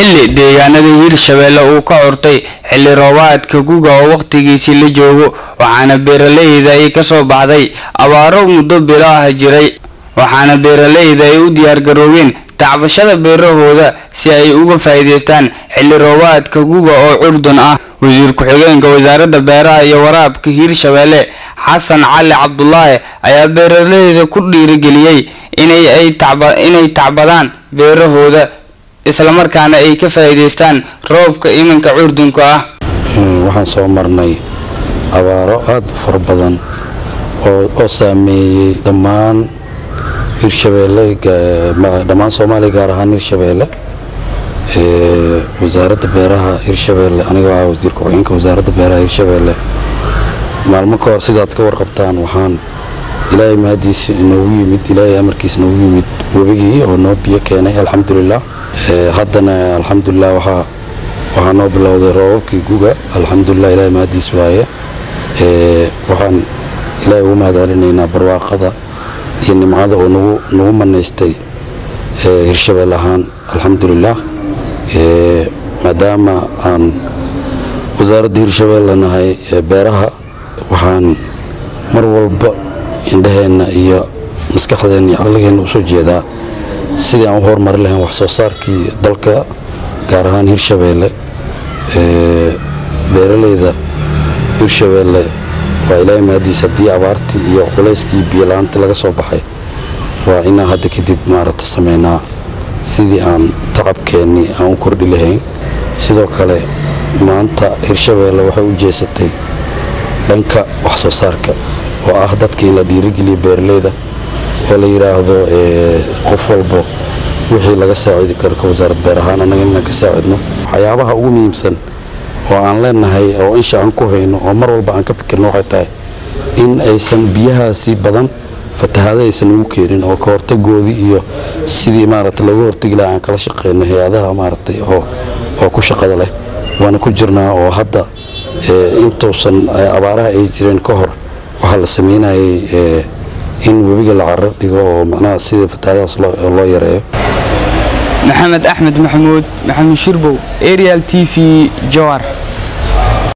xilli deegaanada Hirshabeelle uu ka curtay xilli roobaadka guga oo waqtigiisii la joogo waxaana beeraleyda ay ka soo baxday abaaro muddo bilaa jiray waxaana beeraleyda ay u diyaar garoobeen tacbashada beerahooda si ay uga faa'iideystaan xilli roobaadka guga oo curdun ah wasiir ku-xigeenka wasaaradda beeraha iyo waraabka Hirshabeelle Xasan Cali Cabdullaahi ayaa beeraleyda ku dhiirigeliyay inay tacbadaan beerahooda isla markaana ay ka faa'iideystaan roobka iminka curdunka ah waxaan soo marnay abaaro aad u fara badan oo saameeyay dhammaan Hirshabeelle dhammaan Soomaaliya gaar ahaan Hirshabeelle wasaaradda beeraha Hirshabeelle aniga waa wasiir ku-xigeenka wasaaradda beeraha Hirshabeelle maalmo ka hor sidaad ka warqabtaan waxaan ilaahay mahadiisa inoogu yimid ilaahay amarkiisa inoogu yimid wabigii oo noo biyo keenay alxamdulillaah haddana alxamdulillaah waxaa noo bilowday roobabkii guga alxamdulillaah ilaahay mahadiisa waaye waxaan ilaahay ugu mahadcelinaynaa barwaaqada iyo nimcada oo nagu manaystay Hirshabeelle ahaan alxamdulillaah maadaama aan wasaaradda Hirshabeelle nahay beeraha waxaan mar walba indhaheena iyo maskaxdeena iyo caqligeena u soo jeedaa sidii aan u horumari lahayn wax soo saarkii dalka gaar ahaan Hirshabeelle beeraleyda Hirshabeelle waa ilaahay mahadiisa haddii abaartii iyo culayskii biyo la'aanta laga soo baxay waa inaan hadda kadib maaragta sameynaa sidii aan tacabkeennii aan u kordhi lahayn sidoo kale maanta Hirshabeelle waxay u jeesatay dhanka wax soo saarka oo ah dadkii la dhiirigeliyo beeraleyda oo la yiraahdo qof walba wixii laga saacidi karo ka wasaaradda beeraha anaga inaan ka saacidno waxyaabaha ugu muhiimsan oo aan leenahay oo insha aan ku hayno oo mar walba aan ka fikirno waxay tahay in aysan biyahaasi badan fatahaada aysan ugu keenin oo ka hortagoodii iyo sidii maaragtay lagu hortagi lahaa aan kala shaqeyno hay'adaha maaragtay oo ku shaqada leh waana ku jirnaa oo hadda intuusan abaaraha ay jireen ka hor waxaa la sameynayay in webiga la carar dhigo oo macnaha sida fatahaadaas loo yareeyo Maxamed Axmed Maxamuud Shirbow Ariel TV Jawhar